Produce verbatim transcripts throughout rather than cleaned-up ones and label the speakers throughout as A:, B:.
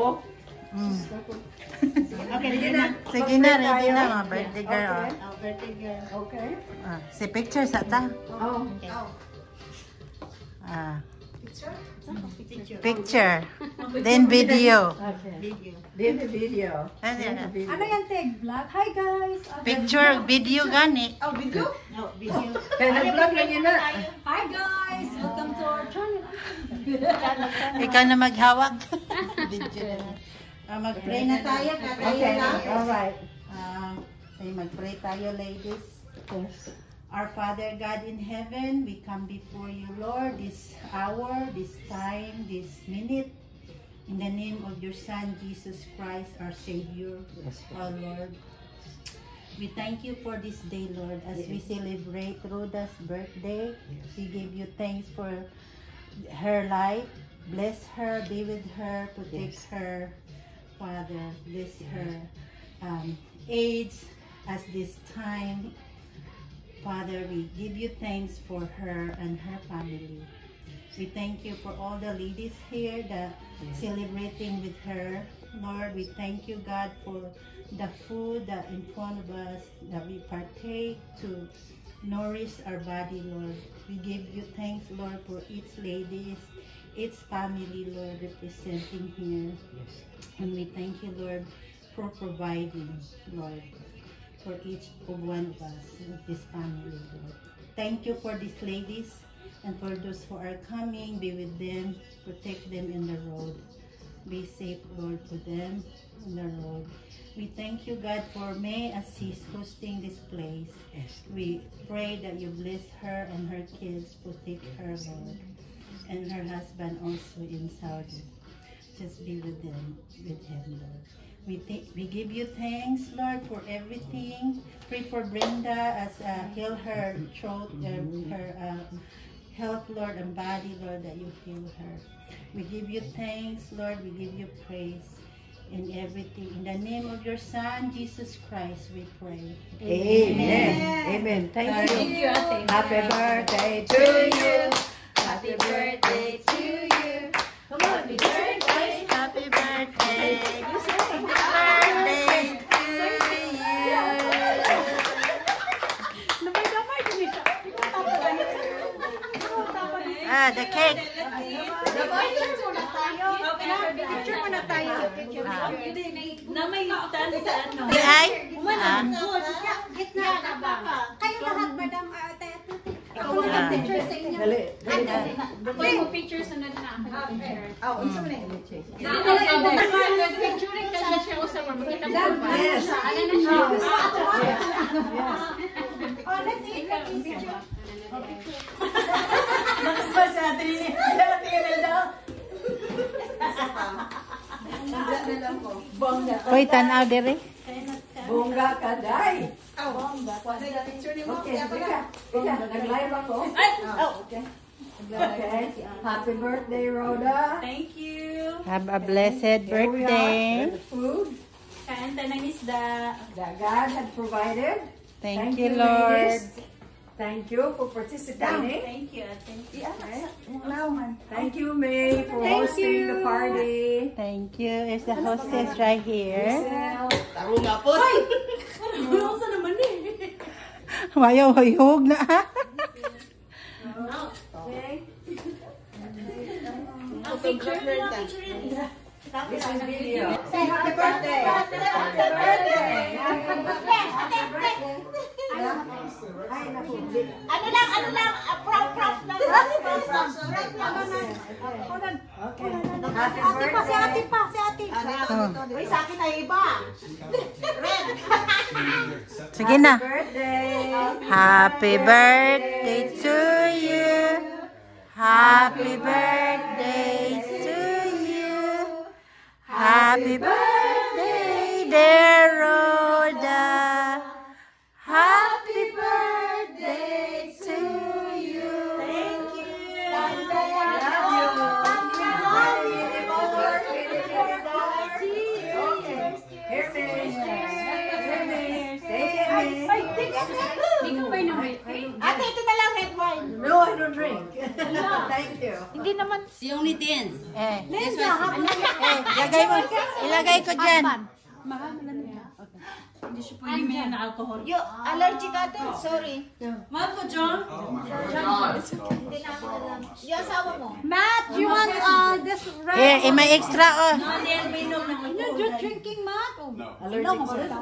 A: ko.
B: Mm.
A: Okay, sige na.
B: Sige na, ready na mga birthday girl.
A: Okay. Oh, birthday girl. Okay.
B: Ah, si picture sa ta.
A: Oh.
B: Ah,
A: Picture?
B: picture. Then video.
A: Okay. Video. Then the video.
B: Ano yan?
C: Ano yan, Tig? Vlog? Hi, guys!
B: Picture, video gani.
A: Oh, video? No, video.
D: Kaya nag-vlog na yun na.
C: Hi, guys! Welcome to our channel.
B: Ikaw na maghawak. Video na. Ah, mag-pray na tayo. Katayo
A: Okay.
B: lang.
A: Alright.
B: Ah, ay mag-pray tayo, ladies. Our Father God in heaven, we come before you, Lord, this hour, this time, this minute, in the name of your Son, Jesus Christ, our Savior, our Lord. We thank you for this day, Lord, as we celebrate Rhoda's birthday. We give you thanks for her life. Bless her, be with her, protect her, Father. Bless her um, age as this time. Father, we give you thanks for her and her family. We thank you for all the ladies here that celebrating with her. Lord, we thank you, God, for the food that in front of us that we partake to nourish our body, Lord. We give you thanks, Lord, for each ladies, each family, Lord, representing here. And we thank you, Lord, for providing, Lord, for each of one of us in this family, Lord. Thank you for these ladies and for those who are coming. Be with them, protect them in the road. Be safe, Lord, to them in the road. We thank you, God, for May as she's hosting this place. We pray that you bless her and her kids, protect her, Lord, and her husband also in Saudi. Just be with them, with him, Lord. We, we give you thanks, Lord, for everything. Pray for Brenda as uh, heal her throat, uh, her uh, health, Lord, and body, Lord, that you heal her. We give you thanks, Lord. We give you praise in everything. In the name of your Son, Jesus Christ, we pray.
A: Amen. Amen. Thank you. Happy birthday to you. Happy birthday to you. Come on, happy birthday.
B: Happy birthday. Happy birthday to you. Ah, the cake.
C: Picture muna tayo.
D: Na may stand sa ano.
B: Di ay? Ah.
C: Gitna na ba? Kayo lahat, madam. Ikaw
B: Ah.
C: ang picture sa inyo.
A: Dali. Dali.
D: Pag mo picture sunod na ako ng picture.
A: Oh, unsa man yung picture?
D: Picture ka siya siya usap mo makita mo ba?
A: Yes.
D: Ano na siya?
C: Oh, let's see. Let's see picture.
A: Nakasba sa atin niya. Sa atin na daw. Bongga.
B: Hoy, tanaw dire.
A: Bongga ka, day. Bongga. Okay, ika. Ika, nag-live ako. Oh, okay. Okay. Happy birthday, Rhoda.
D: Thank you.
B: Have a blessed
A: Here we are.
B: birthday.
A: The food
D: Kain ta ng isda.
A: that God had provided.
B: Thank you, Lord.
A: ladies. Thank you for participating.
D: Thank you. Thank you.
A: Thank you, May, for hosting the party.
B: Thank you. Is the hostess right here?
A: Tarunga po.
D: Ano sa naman eh?
B: Mayaw, huyog na.
A: Okay.
D: Ang picture na picture niya.
A: This is video.
C: Say happy birthday. Happy birthday. Happy birthday.
A: Ay, naku.
C: Ano lang, ano lang, proud, proud lang. Proud lang.
A: Okay. Happy
C: Ate pa, si ate
A: birthday.
C: pa, si ate. Uy, sa akin ay iba. Red.
B: Sige na.
A: Birthday.
B: Happy birthday to you. Happy birthday to you. Happy birthday, dear Rhoda. Happy birthday to you.
D: Thank you. Hindi ka ba inuwi?
C: Ate, ito na lang red wine.
A: No, I don't drink. Thank you.
C: Hindi naman
A: You only dance.
B: Eh, eh, lagay mo. Ilagay ko dyan.
D: Hindi siya pwede may na alcohol.
C: You allergic ate? Sorry.
D: Marco, John?
C: Yung asawa mo?
E: Matt, you want uh, this red?
B: Eh, eh, may extra oh.
E: You're drinking, Matt? Oh.
F: No.
E: No,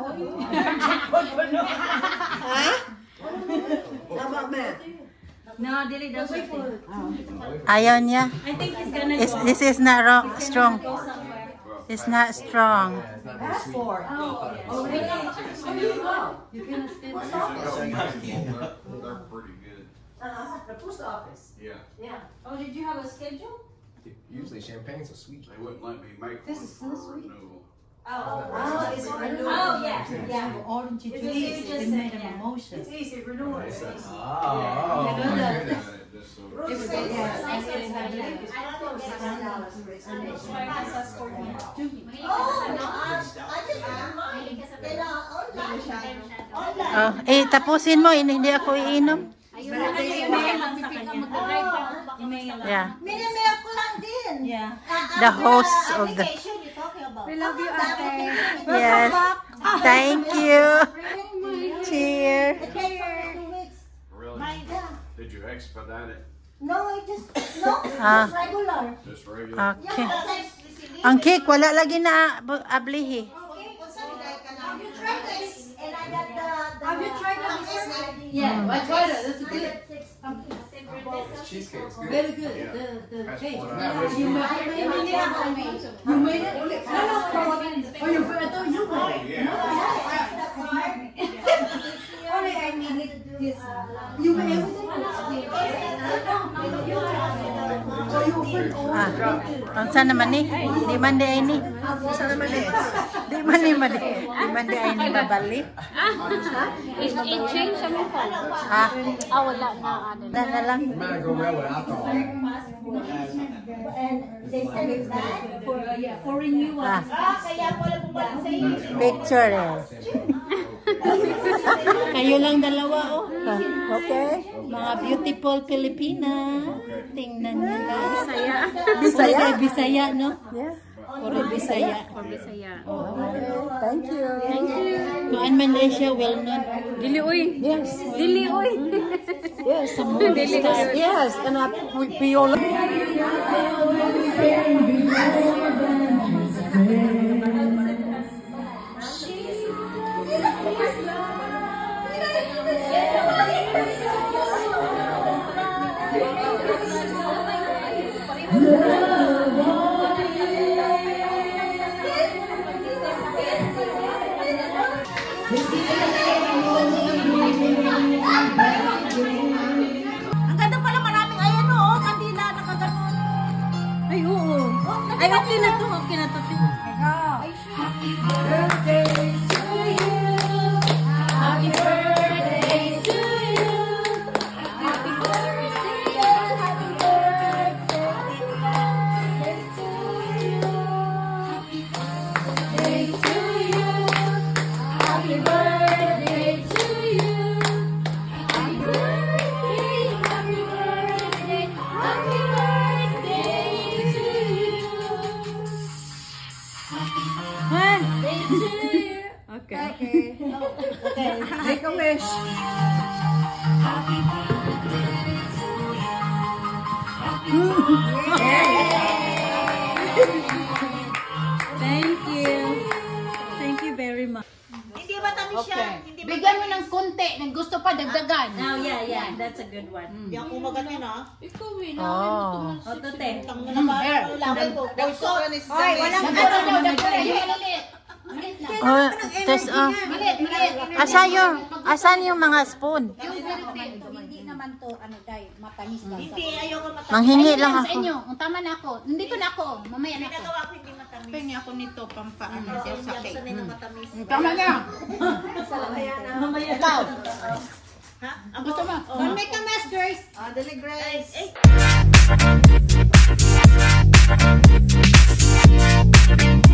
D: No, Dilly doesn't think.
B: Ayaw niya.
D: I think he's gonna
B: It's,
D: go.
B: this is not wrong, strong.
D: Go somewhere.
B: It's not strong.
F: They're pretty good.
A: The post office.
F: Yeah.
A: Yeah.
D: Oh, did you have a schedule?
G: Usually champagne's a sweet.
F: They wouldn't let me make
A: This
F: one
A: is so
F: for
A: sweet.
F: renewal.
A: Oh, it's renewal.
D: Oh, yeah, yeah.
B: Orange
D: It's easy, just made a
B: emotion.
A: It's easy, renewal. It's easy.
G: Oh,
A: You know that.
F: Yeah, it just so-
A: It was like, yes, I said it's like, it's ten dollars for it.
B: Oh, eh, tapusin mo. Hindi hindi ako iinom. Yeah.
C: Minimilk ko lang din.
D: Yeah.
B: The host of the...
C: Application you talking about.
E: We love you, ate.
B: Yes. Thank you. Cheers.
F: Really? Did you expedite it?
C: No, I just, no,
B: Ah.
C: just regular.
F: Just regular?
B: Okay.
C: Yeah.
B: Ang cake, wala lagi na ab- ablihi.
C: Okay, what's up? Have you tried this? And I got the, the.
E: Have you tried the
C: the
A: Yeah, I tried it. That's good.
G: cheesecake is good.
A: Very good.
F: Yeah.
A: The, the
F: That's
A: cake.
F: what
A: Yeah,
F: I was-
A: you made it. You made it. You made it? No, no. Oh, you, I thought you made it.
F: Yeah.
C: Only I needed this.
A: You made everything? Oh, you opened all.
B: Ah, ang sana naman ni? Di man di ay ni. Sana naman ni? Di man ni man di. Di man di ay ni mabalik.
E: I-change sa mo ko.
B: Ah,
E: Ah, wala na. Ano.
B: na na lang.
G: It might go well with alcohol.
C: And they send it back for,
D: For renewal.
B: Ah,
C: ah, kaya ko lang bumalik sa iyo.
B: picture eh. Kayo lang dalawa oh. Okay? Mga beautiful Pilipina. Tingnan niyo guys. Bisaya. Bisaya. Bisaya, no? Yeah. Puro Bisaya.
E: Bisaya.
B: Thank you. Thank you. Kuan man din siya well known.
E: Dili, uy.
B: Yes.
E: Dili, uy.
B: Yes, sa movie star. Yes, and I Piola.
C: Ang ganda pala, maraming ayan oh, kandila, nakaganon.
E: Ay, oo. Ay, okay na to. Okay na to. Okay. Okay. Make a wish. Thank you. Thank you very much.
C: Hindi matamis siya. Hindi
E: Bigyan mo ng konti. Nang gusto pa dagdagan.
D: Oh, yeah, yeah. That's a good one.
C: Hindi ako magatin ah.
B: Oh.
D: Oh, tote.
C: Tang na ba? Lamay ko. Puso. Ay, walang ano.
B: Oh, tes oh. Asa yung asan yung mga spoon?
E: Hindi naman to, ano, dahil matamis lang.
C: Hindi, ayoko matamis.
B: Manghingi lang
E: Sa
B: ako.
E: inyo. Ang tama na ako. Nandito na ako. Mamaya na ako.
C: Ginagawa ko hindi matamis.
B: Pengi ako nito pampaano
C: Kasi hindi ako sanay na matamis.
E: Tama na.
C: Ikaw. Ha? Ang gusto mo? Don't make a mess, Grace. Ah, dali, Grace. Eh,